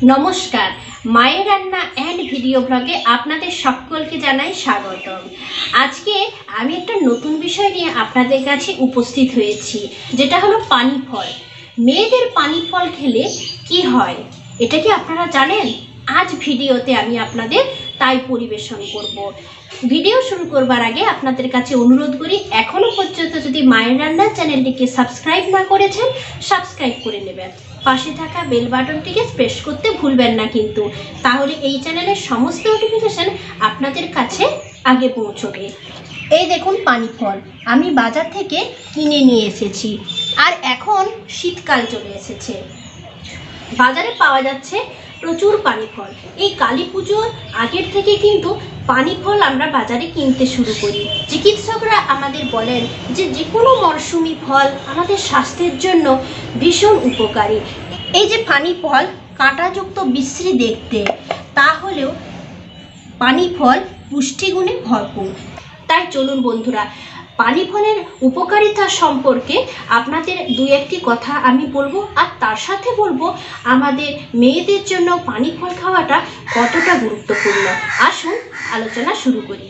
নমস্কার, মায়ের রান্না অ্যান্ড ভিডিও ব্লগে আপনাদের সকলকে জানাই স্বাগতম। আজকে আমি একটা নতুন বিষয় নিয়ে আপনাদের কাছে উপস্থিত হয়েছি, যেটা হলো পানি ফল। মেয়েদের পানি ফল খেলে কি হয় এটা কি আপনারা জানেন? আজ ভিডিওতে আমি আপনাদের তাই পরিবেশন করব। ভিডিও শুরু করবার আগে আপনাদের কাছে অনুরোধ করি, এখনো পর্যন্ত যদি মায়ের রান্না চ্যানেলটিকে সাবস্ক্রাইব না করেছেন, সাবস্ক্রাইব করে নেবেন। পাশে থাকা বেল বাটনটিকে প্রেস করতে ভুলবেন না কিন্তু, তাহলে এই চ্যানেলের সমস্ত নোটিফিকেশন আপনাদের কাছে আগে পৌঁছবে। এই দেখুন পানি ফল আমি বাজার থেকে কিনে নিয়ে এসেছি, আর এখন শীতকাল চলে এসেছে, বাজারে পাওয়া যাচ্ছে প্রচুর পানি ফল। এই কালী পুজোর আগের থেকে কিন্তু পানি ফল আমরা বাজারে কিনতে শুরু করি। চিকিৎসকরা আমাদের বলেন যে যে কোনো মরশুমি ফল আমাদের স্বাস্থ্যের জন্য ভীষণ উপকারী। এই যে পানি ফল কাঁটাযুক্ত বিশ্রী দেখতে, তাহলেও পানি ফল পুষ্টিগুণে ভরপুর। তাই চলুন বন্ধুরা, পানি ফলের উপকারিতা সম্পর্কে আপনাদের দু একটি কথা আমি বলবো, আর তার সাথে বলবো আমাদের মেয়েদের জন্য পানি ফল খাওয়াটা কতটা গুরুত্বপূর্ণ। আসুন আলোচনা শুরু করি।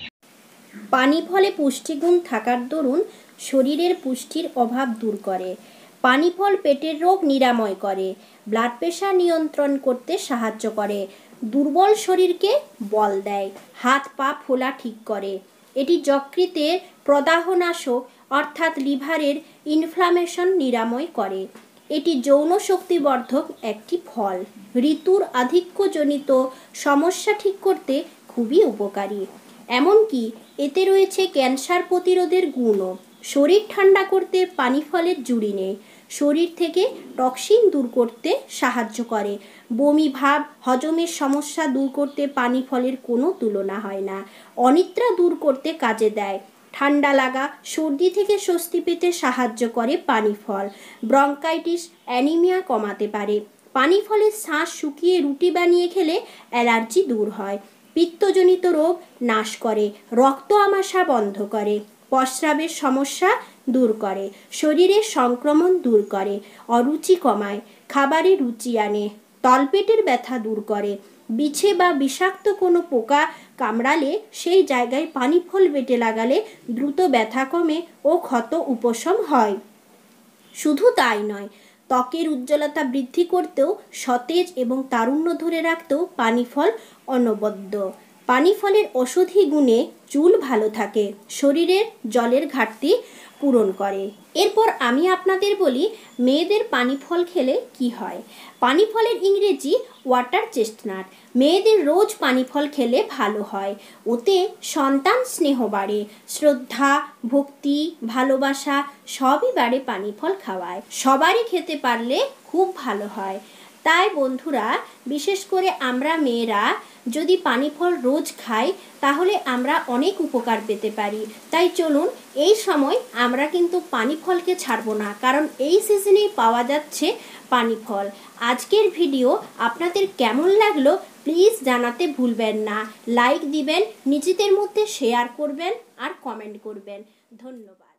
পানি ফলে পুষ্টিগুণ থাকার দরুন শরীরের পুষ্টির অভাব দূর করে। পানি ফল পেটের রোগ নিরাময় করে, ব্লাড প্রেশার নিয়ন্ত্রণ করতে সাহায্য করে, দুর্বল শরীরকে বল দেয়, হাত পা ফোলা ঠিক করে। এটি যকৃতের প্রদাহনাশক অর্থাৎ লিভারের ইনফ্লামেশন নিরাময় করে। এটি যৌন শক্তিবর্ধক একটি ফল। ঋতুর আধিক্যজনিত সমস্যা ঠিক করতে খুবই উপকারী। এমনকি এতে রয়েছে ক্যান্সার প্রতিরোধের গুণও। শরীর ঠান্ডা করতে পানি ফলের জুড়ি নেই। শরীর থেকে টক্সিন দূর করতে সাহায্য করে। বমি ভাব, হজমের সমস্যা দূর করতে পানি ফলের কোনো তুলনা হয় না। অনিদ্রা দূর করতে কাজে দেয়। ঠান্ডা লাগা, সর্দি থেকে স্বস্তি পেতে সাহায্য করে পানি ফল। ব্রঙ্কাইটিস, অ্যানিমিয়া কমাতে পারে। পানি ফলের শাঁস শুকিয়ে রুটি বানিয়ে খেলে অ্যালার্জি দূর হয়। পিত্তজনিত রোগ নাশ করে, রক্ত আমাশা বন্ধ করে, প্রস্রাবের সমস্যা দূর করে, শরীরের সংক্রমণ দূর করে, অরুচি কমায়, খাবারে রুচি আনে, তলপেটের ব্যথা দূর করে। বিছে বা বিষাক্ত কোনো পোকা কামড়ালে সেই জায়গায় পানি ফল বেটে লাগালে দ্রুত ব্যথা কমে ও ক্ষত উপশম হয়। শুধু তাই নয়, ত্বকের উজ্জ্বলতা বৃদ্ধি করতেও, সতেজ এবং তারুণ্য ধরে রাখতেও পানি ফল অনবদ্য। পানি ফলের ঔষধি গুণে চুল ভালো থাকে, শরীরের জলের ঘাটতি পূরণ করে। এরপর আমি আপনাদের বলি মেয়েদের পানি ফল খেলে কি হয়। পানি ফলের ইংরেজি ওয়াটার চেস্টনাট। মেয়েদের রোজ পানি ফল খেলে ভালো হয়। ওতে সন্তান স্নেহ বাড়ে, শ্রদ্ধা, ভক্তি, ভালোবাসা সবই বাড়ে পানি ফল খাওয়ায়। সবারই খেতে পারলে খুব ভালো হয়। তাই বন্ধুরা, বিশেষ করে আমরা মেয়েরা যদি পানি ফল রোজ খাই, তাহলে আমরা অনেক উপকার পেতে পারি। তাই চলুন এই সময় আমরা কিন্তু পানি ফলকে ছাড়বো না, কারণ এই সিজনেই পাওয়া যাচ্ছে পানি ফল। আজকের ভিডিও আপনাদের কেমন লাগলো প্লিজ জানাতে ভুলবেন না। লাইক দিবেন, নিজেদের মধ্যে শেয়ার করবেন আর কমেন্ট করবেন। ধন্যবাদ।